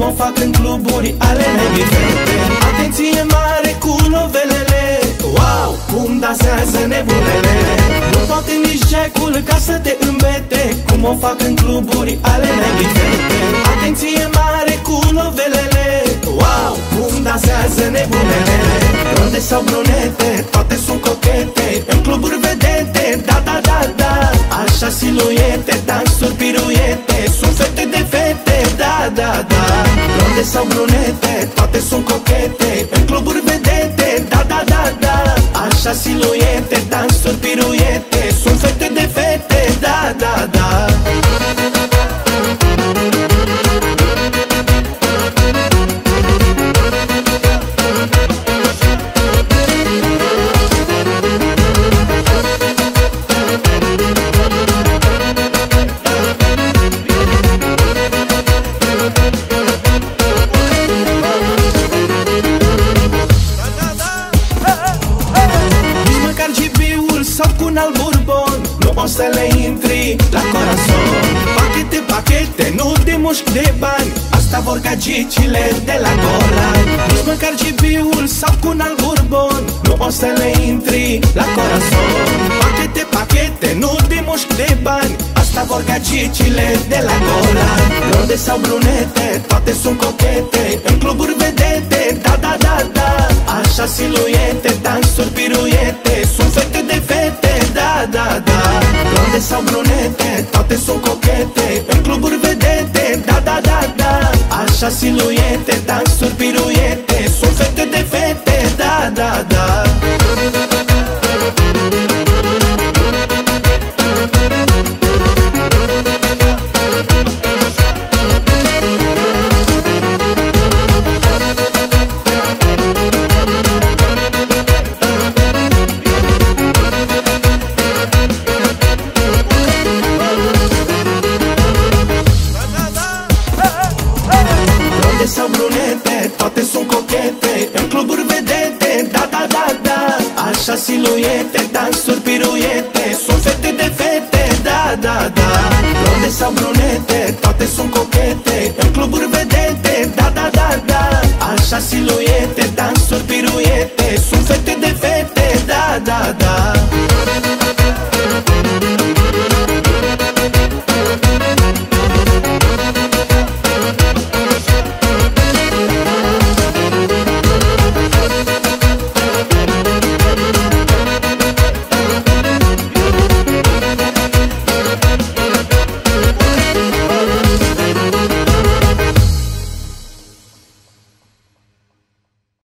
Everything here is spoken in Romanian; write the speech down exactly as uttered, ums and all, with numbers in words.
cum o fac în cluburi ale negri fete. Atenție mare cu novelele, wow, cum dansează nebunele. Nu poate nici jack-ul ca să te îmbete, cum o fac în cluburi ale negri fete. Atenție mare cu novelele, wow, cum dansează nebunele. Blonde sau brunete, toate sunt cochete, în cluburi vedete, da, da, da, da. Așa siluete, dansuri, piruete, sunt fete de fete, da, da, da. Blonde sau brunete, toate sunt cochete, în cluburi vedete, da, da, da, da. Așa siluete, dansuri, piruete, sunt fete de fete, da, da, da. Sau cu un alt bourbon nu o să le intri la corazon. Pachete, pachete, nu de mușchi de bani, asta vor gagicile de la Golan. Nici măcar gibiul sau cu un alt bourbon nu o să le intri la corazon. Pachete, pachete, nu de mușchi de bani, asta vor gagicile de la Golan. Blonde sau brunete, toate sunt cochete, în cluburi vedete, da, da, da, da. Așa siluete, dansuri, piruete, sunt fete de fete, da, da, da. Blonde sau brunete, toate sunt cochete, în cluburi vedete, da, da, da, da. Așa siluete, dansuri, piruete, sunt fete de fete, da, da, da. Sau brunete, toate sunt cochete, în cluburi vedete, da, da, da, da. Așa siluete, dansuri, piruete, sunt fete de fete, da, da, da. Blonde sau brunete, toate sunt cochete, în cluburi vedete, da, da, da, da. Așa siluete, dansuri, piruete, sunt fete de fete, da, da, da.